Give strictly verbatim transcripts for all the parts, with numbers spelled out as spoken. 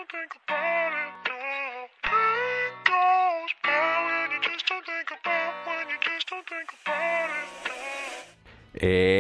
don't think about it, no. Pain goes bad when you just don't think about, when you just don't think about it, no. Eh...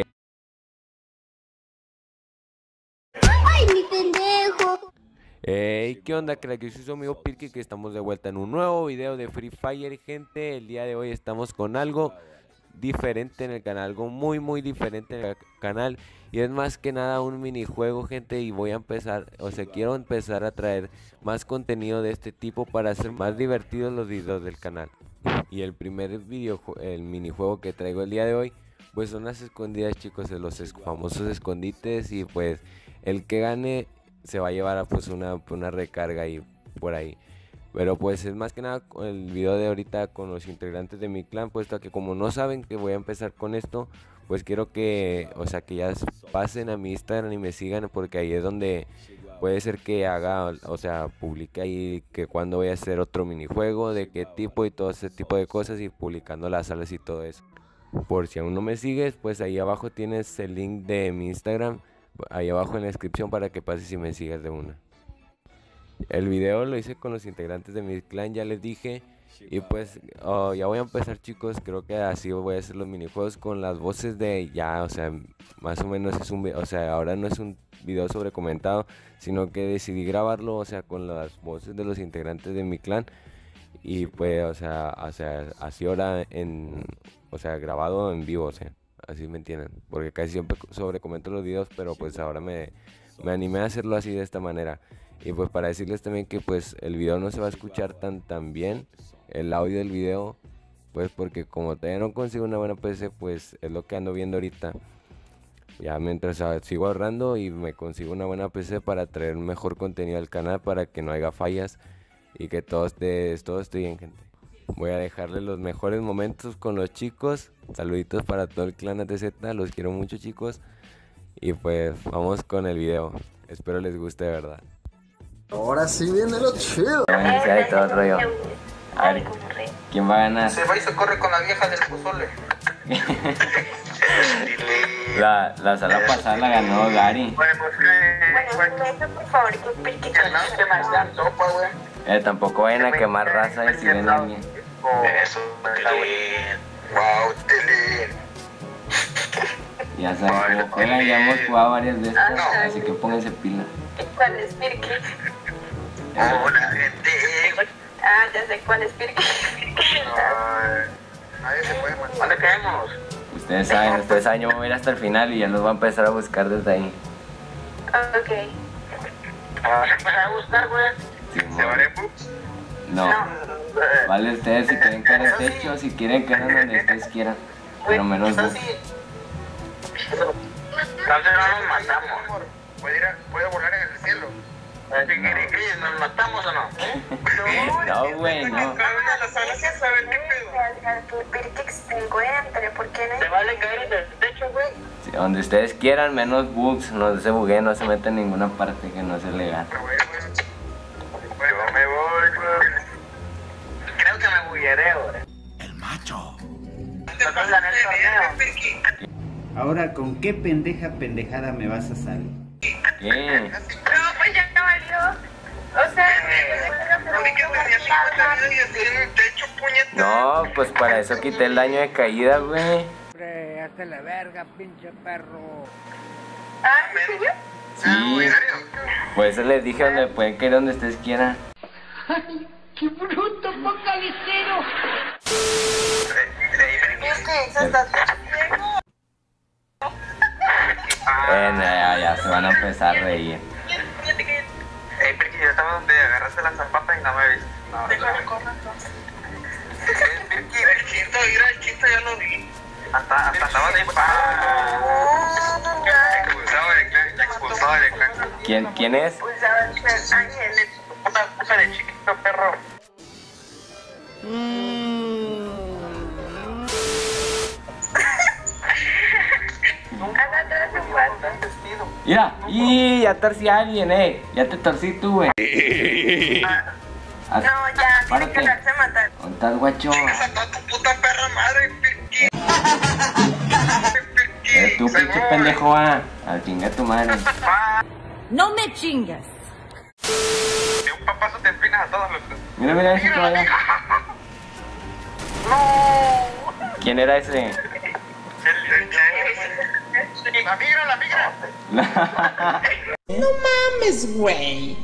¡Ay, mi pendejo! Hey, ¿qué onda, crack? Yo soy su amigo Pirky, que estamos de vuelta en un nuevo video de Free Fire, gente. El día de hoy estamos con algo diferente en el canal, algo muy muy diferente en el canal, y es más que nada un minijuego, gente. Y voy a empezar, o sea, quiero empezar a traer más contenido de este tipo para hacer más divertidos los videos del canal. Y el primer video, el minijuego que traigo el día de hoy, pues son las escondidas, chicos, de los famosos escondites. Y pues el que gane se va a llevar a pues una, una recarga ahí por ahí. Pero pues es más que nada el video de ahorita con los integrantes de mi clan, puesto que como no saben que voy a empezar con esto, pues quiero que, o sea, que ya pasen a mi Instagram y me sigan, porque ahí es donde puede ser que haga, o sea, publique ahí que cuando voy a hacer otro minijuego, de qué tipo y todo ese tipo de cosas, y publicando las salas y todo eso. Por si aún no me sigues, pues ahí abajo tienes el link de mi Instagram, ahí abajo en la descripción, para que pases y me sigas de una. El video lo hice con los integrantes de mi clan, ya les dije. Y pues oh, ya voy a empezar, chicos. Creo que así voy a hacer los minijuegos con las voces de ya, o sea, más o menos es un, o sea, ahora no es un video sobre comentado, sino que decidí grabarlo, o sea, con las voces de los integrantes de mi clan. Y pues, o sea, o sea, así ahora en, o sea, grabado en vivo, o sea, así me entienden, porque casi siempre sobre comento los videos, pero pues ahora me, me animé a hacerlo así, de esta manera. Y pues para decirles también que pues el video no se va a escuchar tan tan bien, el audio del video, pues porque como todavía no consigo una buena P C, pues es lo que ando viendo ahorita. Ya mientras uh, sigo ahorrando y me consigo una buena P C para traer mejor contenido al canal, para que no haya fallas y que todo esté, todo esté bien, gente. Voy a dejarles los mejores momentos con los chicos. Saluditos para todo el clan A T Z, los quiero mucho, chicos. Y pues vamos con el video, espero les guste de verdad. Ahora sí viene lo chido. Buenísimo de todo el rollo. A ver, ¿quién va a ganar? Se va y se corre con la vieja del pozole. la, la sala pasada la ganó Gary. Bueno, pues que... Bueno, por favor, que Pirky Que no se me da sopa, güey. Eh, tampoco vayan a quemar raza y si ven a alguien. Eso, Tilín. Wow, Tilín. Ya saben, juegan, ya hemos jugado varias veces, así que pónganse pila. ¿Cuál es Pirky? Hola, gente. Ah, ya sé cuál es Pirky. Nadie se puede matar. ¿Dónde caemos? Ustedes saben, ustedes saben, yo me voy a ir hasta el final y ya los voy a empezar a buscar desde ahí. Ok. ¿Vas a empezar a buscar, güey? Sí, ¿Se vale books? no, vale ustedes si quieren caer en el techo, si quieren caer donde ustedes quieran, pero menos Eso books. sí. Entonces no nos matamos. ¿Puede, ir a, puede volar en el cielo? ¿Nos matamos o no? No, güey, no. ¿Saben qué pedo? Que Pirky se encuentre, ¿por qué no? ¿Se vale caer en el techo, güey? Sí, donde ustedes quieran, menos bugs, no se bugueen, no se meten en ninguna parte que no sea legal. Me voy, güey. Yo me voy, güey. Creo que me buguearé ahora. El macho. Nosotros gané el torneo. Ahora, ¿con qué pendeja pendejada me vas a salir? ¿Qué? No, pues ya no valió. O sea, No, pues para eso quité el daño de caída, güey. Hombre, hazte la verga, pinche perro. Ah, ¿en serio? Sí, por eso les dije donde pueden caer donde ustedes quieran. ¡Ay, qué bruto, focalicero! Es que eso está ciego. Bueno, ya, ya se van a empezar a reír. Ey, Pirky, yo estaba donde agarraste la zapata y no me viste. No, Déjame correr entonces. Pirky, el quinto, mira, el quinto ya lo vi. Hasta, hasta andaba de expulsado del clan, expulsado del clan. ¿Quién, quién es? Pues a ver, Ángel. Una cosa de chiquito, perro. Anda atrás de un cuarto. Mira, y ya torcí a alguien, eh. Ya te torcí tú, güey. No, ya, tiene Párate. que darse a matar. ¿Dónde estás, guacho? Chingas a toda tu puta perra madre, Pirky. Eres tú, pinche pendejo, ah. Al chinga tu madre. No me chingas. De un papazo te empinas a todos los... Mira, mira ese que va allá. ¡No! ¿Quién era ese? El, el, el, la migra, la migra. No mames, güey.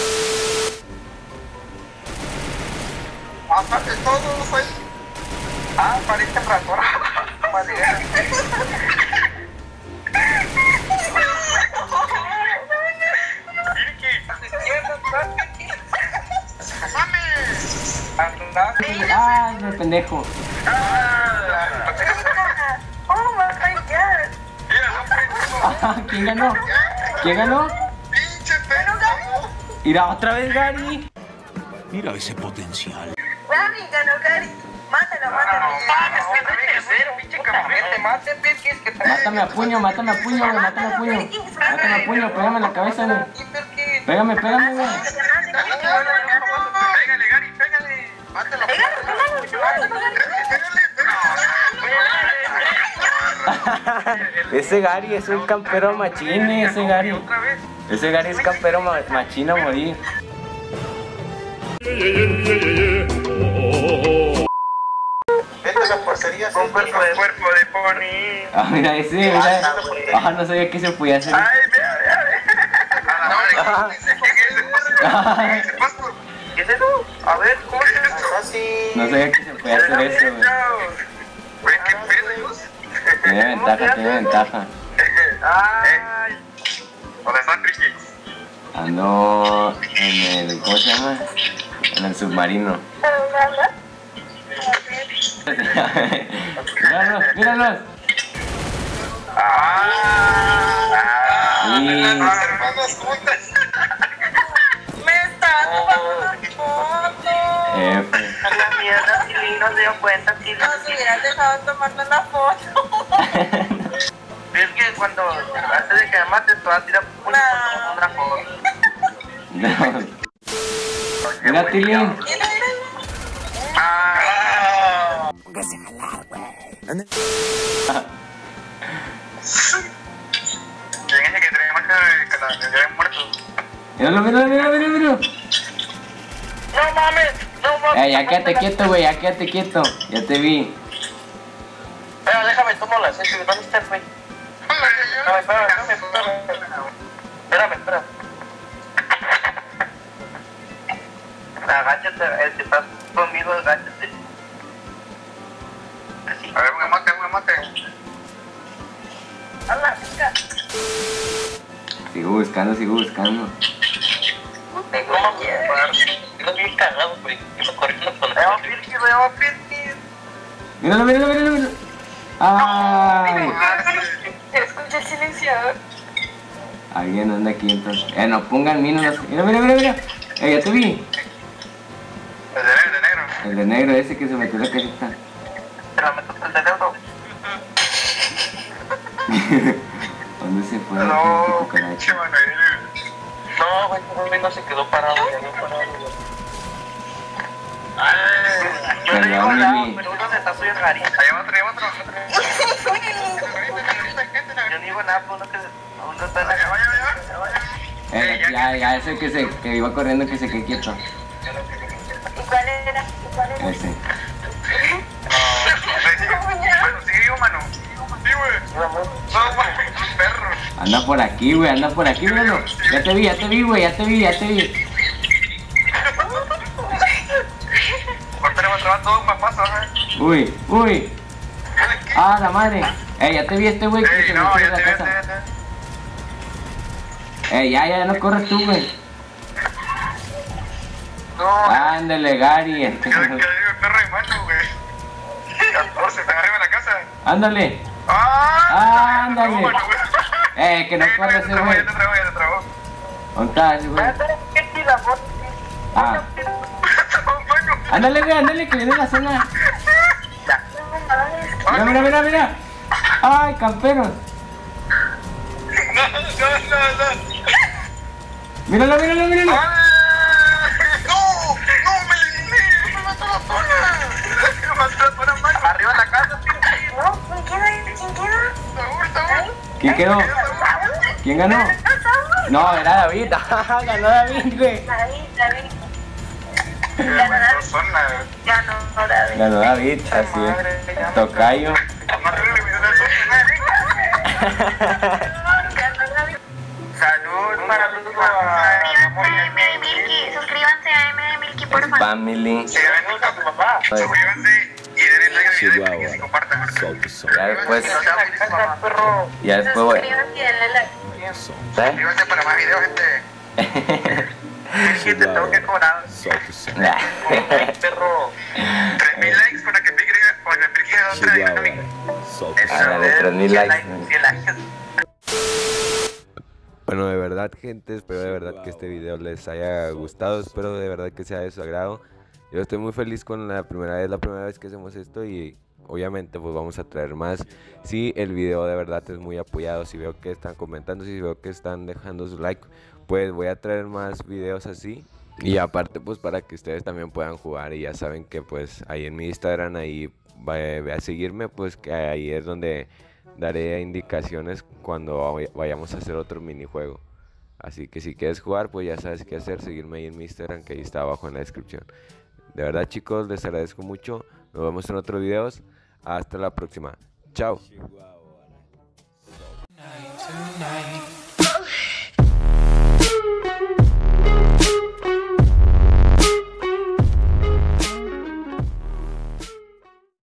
Aparte todos ahí. Ah, parece razón. Madera. Ay, me pendejo. Oh my god. Ah, ¿quién ganó? ¿Quién ganó? Pinche perro. Mira, otra vez Gary. Mira ese potencial. Gary, ganó Gary. Mátalo, mátalo. Pinche campeón, te mate, Pirkis, que te... Mátame a puño, mátame a puño, güey, mátame a puño. Mátame a puño, pégame en la cabeza, güey. Pégame, pégame, güey. Pégale, Gary, pégale. Mátalo. Ese Gary es un campero machín, ese Gary. Otra vez. Ese Gary es campero ma machín a morir. Esta es la porquería. Un cuerpo de cuerpo de pony. Ah, mira ese, mira. Ah, no sabía que se podía hacer. Ay, vea, vea, vea. A la madre, ¿qué es eso? ¿Qué es eso? A ver, ¿cómo es esto? Así. No sabía que se podía hacer eso, güey. Güey, qué pedos. Tiene ventaja, tiene ventaja. Ay. ¿Dónde están, Ricky? Ando en el, ¿cómo se llama? En el submarino. Míralos, míralos. Ah. Sí. Las hermanas juntas. Me está tomando una foto. F. A la mierda, Tilín no se dio cuenta, Tilín. Nos hubieran dejado tomarnos la foto. Es que cuando haces de que me mates, te vas a tirar una una foto. No. Mira, Tilín. Mira, mira. Ah. ¿Quién es el que trae más que la que ya muerto? Míralo, míralo, míralo, míralo, míralo. No mames, no mames. Eh, ya quédate quieto, güey, ya quédate quieto. Ya te vi. Espera, déjame tomar la sesión. ¿Dónde está el güey? Espérame, espérame, espérame, espérame. Espérame, espérame. Agáchate, el que estás conmigo, agáchate. Así. A ver, un mate, un mate. A la chica. Sigo buscando, sigo buscando. ¿Cómo quieres? Estás bien cagado, güey. Yo corriendo con el... ¡Llama Pirkis, llama Pirkis! Míralo, míralo, míralo, míralo. Ay. Escucha el silenciador. Alguien anda aquí entonces. Eh, no pongan minas. Mira, mira, mira, mira. Eh, ya te vi. El de negro, el de negro. El de negro ese que se metió la cajita. Pero me tocó el de negro. ¿Dónde se fue? No, Pinche pinche cucaracha. Manuel. No, güey, güey, no se quedó parado, ya no parado, güey. Ay, yo le digo nada, pero uno se está subiendo Gary. Allá va otro, allá va otro. Yo no digo nada, pero uno que uno está en la... Vaya, vaya, vaya. Eh, ya, ya, ese que se que iba corriendo que se quedó quieto. ¿Y cuál era? ¿Y cuál era? Ese. Mano, sigue vivo, mano. Sí, güey. No, güey, un perro. Anda por aquí, güey, anda por aquí, míralo. Ya te vi, ya te vi, güey, ya te vi, ya te vi. Ahorita le voy a trabar todo un papazo, ¿eh? Uy, uy. Ah, la madre. Eh, ya te vi este güey que Ey, se no, metió ya en la te veo, casa. ya te veo. Eh, ya, ya, no corres tú, güey. No, Ándale, Gary. que digo el perro de mano, güey. catorce, están arriba de la casa. Ándale. ¡Ah! Ándale. No, mano, güey. Eh, que no Eh, corre ya ese te trabó, güey. ya te trabó, ya te trabó. ¿Dónde está ese güey? ¿Qué tira foto? Ah. Ándale, güey, ándale, que viene la cena. Mira, mira, mira, mira. Ay, camperos. No, no, no, no. Míralo, míralo, míralo. ¡Ah! ¡No! ¡No! ¡Me eliminé! ¡Me mató la zona! ¡Me mató la zona, mano! ¡Arriba de la casa, tío! No, ¿quién queda? ¿Quién queda? ¡Saúl, Saúl! ¿Quién quedó? ¿Quién ganó? ¿Saúl? No, era David. Ganó David, güey. David, David. Pero Ganó bueno, David. son la... Ganó David. Ganó David, así es. Tocayo. No te olvides de eso, Ganó David. salud para los Suscríbanse a M de Milky. Suscríbanse a M de Milky, por favor. Family. Se ven a tu papá. Suscríbanse y denle like al video y que se compartan. Ya después, No sea feliz, mamá, perro. ya después voy. Suscríbanse y denle like. ¿Eh? Suscríbanse para más videos, gente. Sí, te tengo que cobrar. Perro. tres mil likes para que pique para que pique otra dinámica. Hágale tres mil likes. cien likes. Bueno, de verdad, gente, espero de verdad que este video les haya gustado, espero de verdad que sea de su agrado. Yo estoy muy feliz con la primera vez, la primera vez que hacemos esto y obviamente pues vamos a traer más. Si el video de verdad es muy apoyado, si veo que están comentando, si veo que están dejando su like, pues voy a traer más videos así. Y aparte pues para que ustedes también puedan jugar y ya saben que pues ahí en mi Instagram, ahí ve a seguirme, pues que ahí es donde daré indicaciones cuando vayamos a hacer otro minijuego. Así que si quieres jugar, pues ya sabes qué hacer, seguirme ahí en mi Instagram que ahí está abajo en la descripción. De verdad, chicos, les agradezco mucho. Nos vemos en otros videos. Hasta la próxima. Chao.